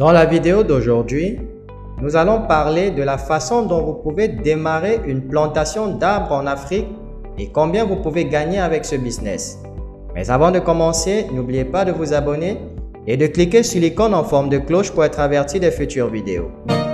Dans la vidéo d'aujourd'hui, nous allons parler de la façon dont vous pouvez démarrer une plantation d'arbres en Afrique et combien vous pouvez gagner avec ce business. Mais avant de commencer, n'oubliez pas de vous abonner et de cliquer sur l'icône en forme de cloche pour être averti des futures vidéos.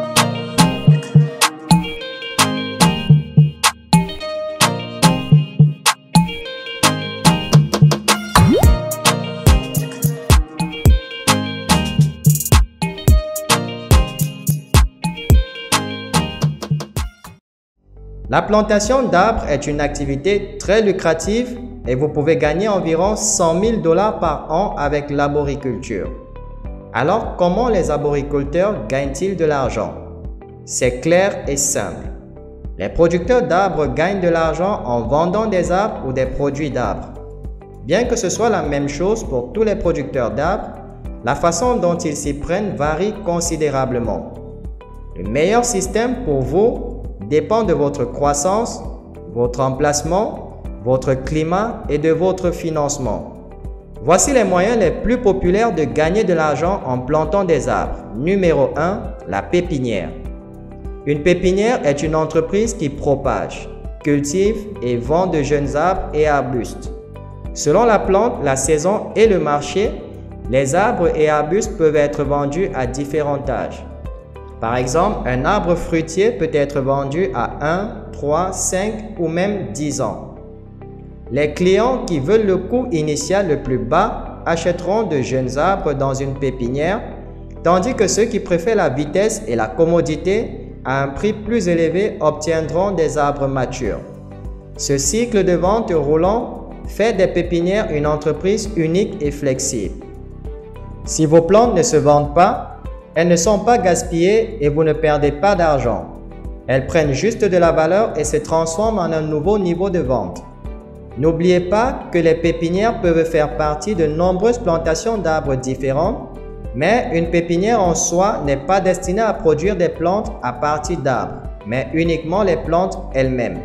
La plantation d'arbres est une activité très lucrative et vous pouvez gagner environ 100 000 $ par an avec l'arboriculture. Alors, comment les arboriculteurs gagnent-ils de l'argent? C'est clair et simple. Les producteurs d'arbres gagnent de l'argent en vendant des arbres ou des produits d'arbres. Bien que ce soit la même chose pour tous les producteurs d'arbres, la façon dont ils s'y prennent varie considérablement. Le meilleur système pour vous dépend de votre croissance, votre emplacement, votre climat et de votre financement. Voici les moyens les plus populaires de gagner de l'argent en plantant des arbres. Numéro 1, la pépinière. Une pépinière est une entreprise qui propage, cultive et vend de jeunes arbres et arbustes. Selon la plante, la saison et le marché, les arbres et arbustes peuvent être vendus à différents âges. Par exemple, un arbre fruitier peut être vendu à 1, 3, 5 ou même 10 ans. Les clients qui veulent le coût initial le plus bas achèteront de jeunes arbres dans une pépinière, tandis que ceux qui préfèrent la vitesse et la commodité à un prix plus élevé obtiendront des arbres matures. Ce cycle de vente roulant fait des pépinières une entreprise unique et flexible. Si vos plantes ne se vendent pas, elles ne sont pas gaspillées et vous ne perdez pas d'argent. Elles prennent juste de la valeur et se transforment en un nouveau niveau de vente. N'oubliez pas que les pépinières peuvent faire partie de nombreuses plantations d'arbres différentes, mais une pépinière en soi n'est pas destinée à produire des plantes à partir d'arbres, mais uniquement les plantes elles-mêmes.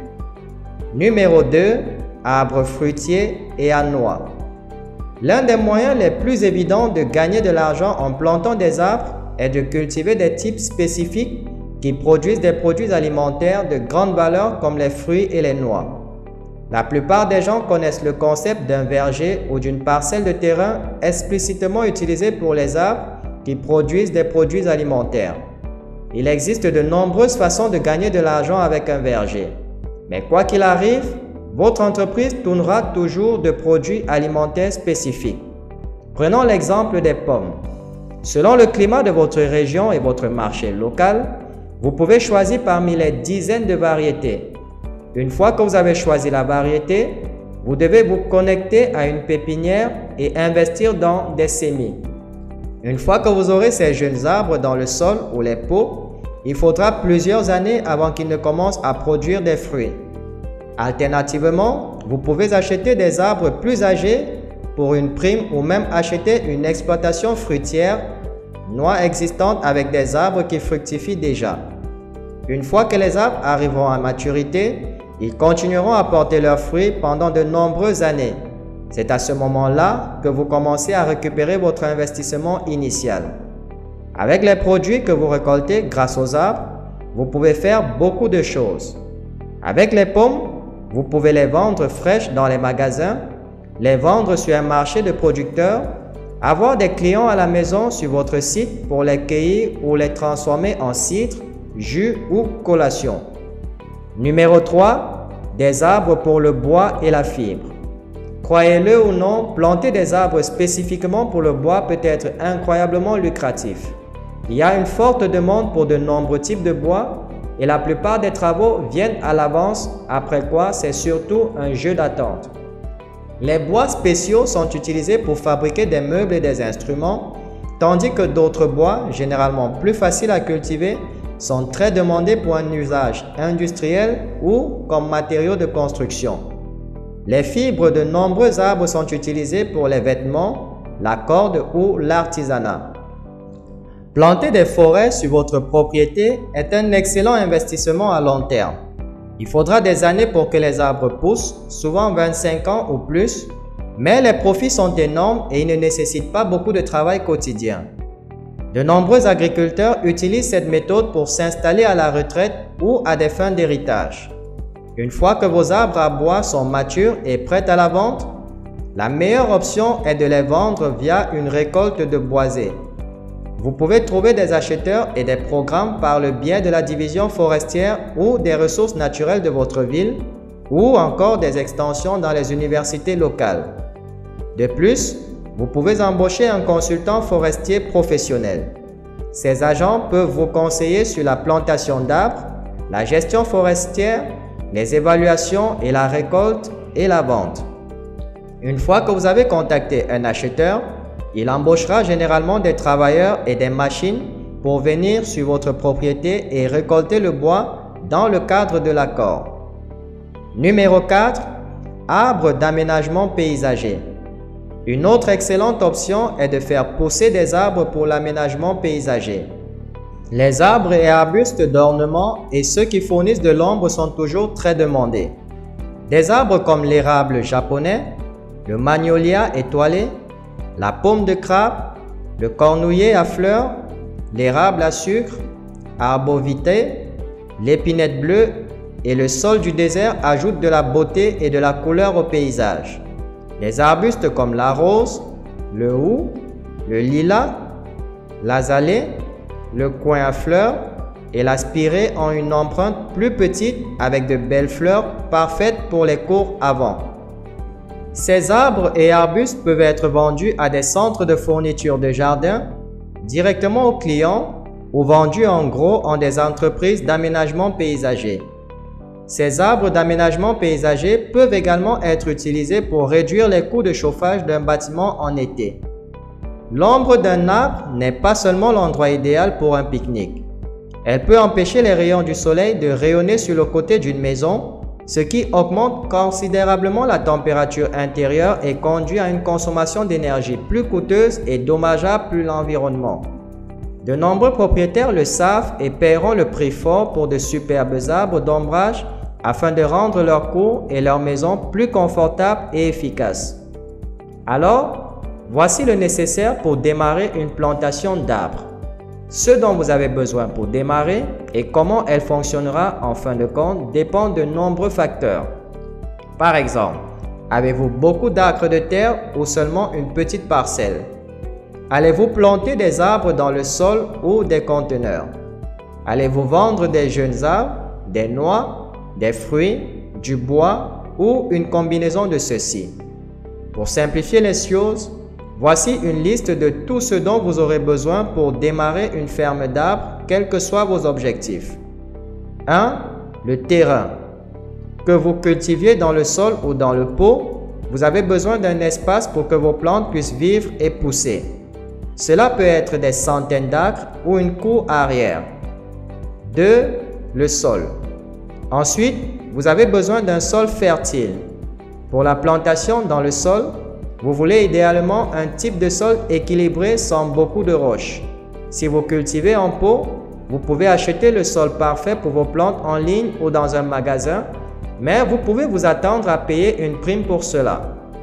Numéro 2, arbres fruitiers et à noix. L'un des moyens les plus évidents de gagner de l'argent en plantant des arbres est de cultiver des types spécifiques qui produisent des produits alimentaires de grande valeur comme les fruits et les noix. La plupart des gens connaissent le concept d'un verger ou d'une parcelle de terrain explicitement utilisée pour les arbres qui produisent des produits alimentaires. Il existe de nombreuses façons de gagner de l'argent avec un verger. Mais quoi qu'il arrive, votre entreprise tournera toujours de produits alimentaires spécifiques. Prenons l'exemple des pommes. Selon le climat de votre région et votre marché local, vous pouvez choisir parmi les dizaines de variétés. Une fois que vous avez choisi la variété, vous devez vous connecter à une pépinière et investir dans des semis. Une fois que vous aurez ces jeunes arbres dans le sol ou les pots, il faudra plusieurs années avant qu'ils ne commencent à produire des fruits. Alternativement, vous pouvez acheter des arbres plus âgés pour une prime ou même acheter une exploitation fruitière, noix existante avec des arbres qui fructifient déjà. Une fois que les arbres arriveront à maturité, ils continueront à porter leurs fruits pendant de nombreuses années. C'est à ce moment-là que vous commencez à récupérer votre investissement initial. Avec les produits que vous récoltez grâce aux arbres, vous pouvez faire beaucoup de choses. Avec les pommes, vous pouvez les vendre fraîches dans les magasins, les vendre sur un marché de producteurs, avoir des clients à la maison sur votre site pour les cueillir ou les transformer en cidre, jus ou collation. Numéro 3, des arbres pour le bois et la fibre. Croyez-le ou non, planter des arbres spécifiquement pour le bois peut être incroyablement lucratif. Il y a une forte demande pour de nombreux types de bois et la plupart des travaux viennent à l'avance, après quoi c'est surtout un jeu d'attente. Les bois spéciaux sont utilisés pour fabriquer des meubles et des instruments, tandis que d'autres bois, généralement plus faciles à cultiver, sont très demandés pour un usage industriel ou comme matériaux de construction. Les fibres de nombreux arbres sont utilisées pour les vêtements, la corde ou l'artisanat. Planter des forêts sur votre propriété est un excellent investissement à long terme. Il faudra des années pour que les arbres poussent, souvent 25 ans ou plus, mais les profits sont énormes et ils ne nécessitent pas beaucoup de travail quotidien. De nombreux agriculteurs utilisent cette méthode pour s'installer à la retraite ou à des fins d'héritage. Une fois que vos arbres à bois sont matures et prêts à la vente, la meilleure option est de les vendre via une récolte de boisés. Vous pouvez trouver des acheteurs et des programmes par le biais de la division forestière ou des ressources naturelles de votre ville ou encore des extensions dans les universités locales. De plus, vous pouvez embaucher un consultant forestier professionnel. Ces agents peuvent vous conseiller sur la plantation d'arbres, la gestion forestière, les évaluations et la récolte et la vente. Une fois que vous avez contacté un acheteur, il embauchera généralement des travailleurs et des machines pour venir sur votre propriété et récolter le bois dans le cadre de l'accord. Numéro 4. Arbres d'aménagement paysager. Une autre excellente option est de faire pousser des arbres pour l'aménagement paysager. Les arbres et arbustes d'ornement et ceux qui fournissent de l'ombre sont toujours très demandés. Des arbres comme l'érable japonais, le magnolia étoilé, la pomme de crabe, le cornouiller à fleurs, l'érable à sucre, arbovitae, l'épinette bleue et le saule du désert ajoutent de la beauté et de la couleur au paysage. Les arbustes comme la rose, le houx, le lilas, l'azalée, le coin à fleurs et la spirée ont une empreinte plus petite avec de belles fleurs parfaites pour les cours avant. Ces arbres et arbustes peuvent être vendus à des centres de fourniture de jardin, directement aux clients ou vendus en gros en des entreprises d'aménagement paysager. Ces arbres d'aménagement paysager peuvent également être utilisés pour réduire les coûts de chauffage d'un bâtiment en été. L'ombre d'un arbre n'est pas seulement l'endroit idéal pour un pique-nique. Elle peut empêcher les rayons du soleil de rayonner sur le côté d'une maison, ce qui augmente considérablement la température intérieure et conduit à une consommation d'énergie plus coûteuse et dommageable pour l'environnement. De nombreux propriétaires le savent et paieront le prix fort pour de superbes arbres d'ombrage afin de rendre leur cour et leur maison plus confortables et efficaces. Alors, voici le nécessaire pour démarrer une plantation d'arbres. Ce dont vous avez besoin pour démarrer et comment elle fonctionnera en fin de compte dépend de nombreux facteurs. Par exemple, avez-vous beaucoup d'acres de terre ou seulement une petite parcelle? Allez-vous planter des arbres dans le sol ou des conteneurs? Allez-vous vendre des jeunes arbres, des noix, des fruits, du bois ou une combinaison de ceux-ci? Pour simplifier les choses, voici une liste de tout ce dont vous aurez besoin pour démarrer une ferme d'arbres, quels que soient vos objectifs. 1. Le terrain. Que vous cultiviez dans le sol ou dans le pot, vous avez besoin d'un espace pour que vos plantes puissent vivre et pousser. Cela peut être des centaines d'acres ou une cour arrière. 2. Le sol. Ensuite, vous avez besoin d'un sol fertile. Pour la plantation dans le sol, vous voulez idéalement un type de sol équilibré sans beaucoup de roches. Si vous cultivez en pot, vous pouvez acheter le sol parfait pour vos plantes en ligne ou dans un magasin, mais vous pouvez vous attendre à payer une prime pour cela.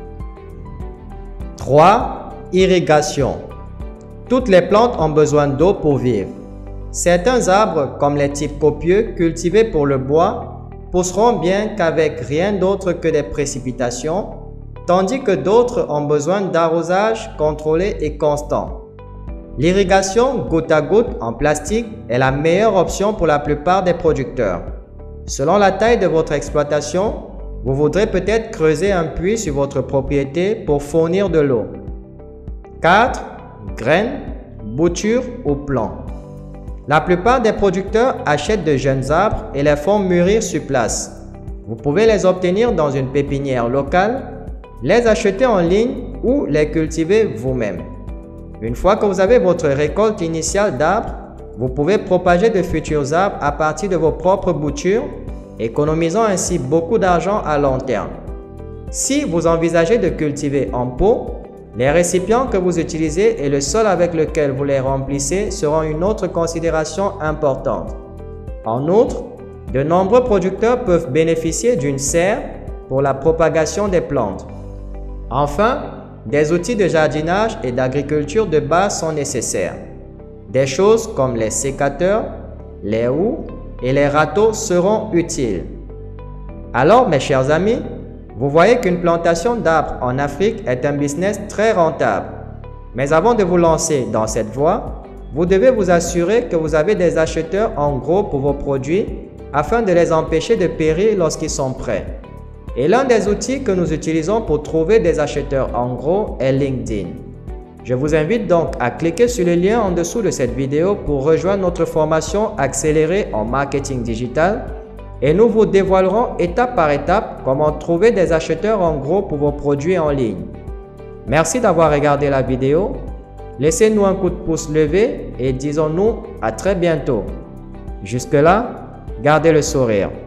3. Irrigation. Toutes les plantes ont besoin d'eau pour vivre. Certains arbres, comme les types copieux cultivés pour le bois, pousseront bien qu'avec rien d'autre que des précipitations, tandis que d'autres ont besoin d'arrosage contrôlé et constant. L'irrigation goutte à goutte en plastique est la meilleure option pour la plupart des producteurs. Selon la taille de votre exploitation, vous voudrez peut-être creuser un puits sur votre propriété pour fournir de l'eau. 4. Graines, boutures ou plants. La plupart des producteurs achètent de jeunes arbres et les font mûrir sur place. Vous pouvez les obtenir dans une pépinière locale, les acheter en ligne ou les cultiver vous-même. Une fois que vous avez votre récolte initiale d'arbres, vous pouvez propager de futurs arbres à partir de vos propres boutures, économisant ainsi beaucoup d'argent à long terme. Si vous envisagez de cultiver en pot, les récipients que vous utilisez et le sol avec lequel vous les remplissez seront une autre considération importante. En outre, de nombreux producteurs peuvent bénéficier d'une serre pour la propagation des plantes. Enfin, des outils de jardinage et d'agriculture de base sont nécessaires. Des choses comme les sécateurs, les houes et les râteaux seront utiles. Alors mes chers amis, vous voyez qu'une plantation d'arbres en Afrique est un business très rentable. Mais avant de vous lancer dans cette voie, vous devez vous assurer que vous avez des acheteurs en gros pour vos produits afin de les empêcher de périr lorsqu'ils sont prêts. Et l'un des outils que nous utilisons pour trouver des acheteurs en gros est LinkedIn. Je vous invite donc à cliquer sur le lien en dessous de cette vidéo pour rejoindre notre formation accélérée en marketing digital et nous vous dévoilerons étape par étape comment trouver des acheteurs en gros pour vos produits en ligne. Merci d'avoir regardé la vidéo. Laissez-nous un coup de pouce levé et disons-nous à très bientôt. Jusque-là, gardez le sourire.